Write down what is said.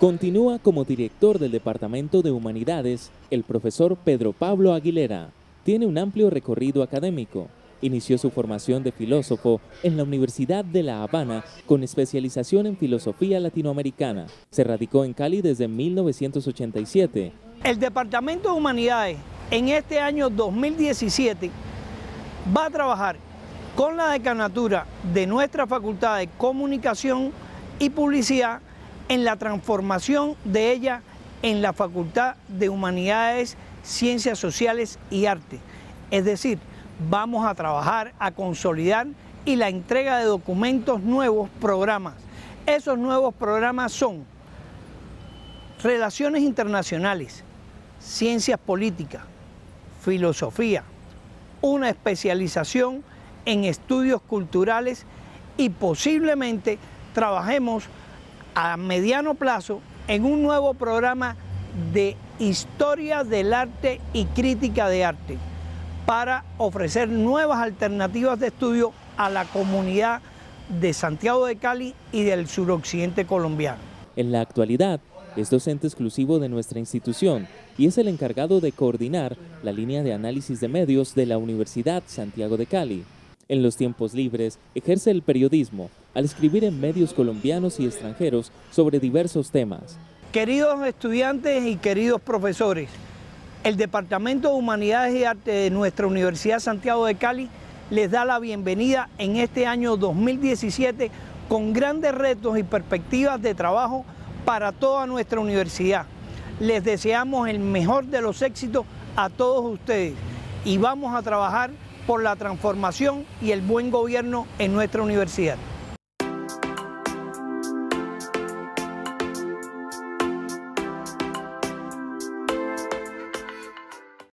Continúa como director del Departamento de Humanidades el profesor Pedro Pablo Aguilera. Tiene un amplio recorrido académico. Inició su formación de filósofo en la Universidad de La Habana con especialización en filosofía latinoamericana. Se radicó en Cali desde 1987. El Departamento de Humanidades en este año 2017 va a trabajar con la decanatura de nuestra Facultad de Comunicación y Publicidad en la transformación de ella en la Facultad de Humanidades, Ciencias Sociales y Arte. Es decir, vamos a trabajar a consolidar y la entrega de documentos, nuevos programas. Esos nuevos programas son Relaciones Internacionales, Ciencias Políticas, Filosofía, una especialización en estudios culturales y posiblemente trabajemos a mediano plazo en un nuevo programa de Historia del Arte y Crítica de Arte para ofrecer nuevas alternativas de estudio a la comunidad de Santiago de Cali y del suroccidente colombiano. En la actualidad, es docente exclusivo de nuestra institución y es el encargado de coordinar la línea de análisis de medios de la Universidad Santiago de Cali. En los tiempos libres, ejerce el periodismo al escribir en medios colombianos y extranjeros sobre diversos temas. Queridos estudiantes y queridos profesores, el Departamento de Humanidades y Arte de nuestra Universidad Santiago de Cali les da la bienvenida en este año 2017 con grandes retos y perspectivas de trabajo para toda nuestra universidad. Les deseamos el mejor de los éxitos a todos ustedes y vamos a trabajar por la transformación y el buen gobierno en nuestra universidad.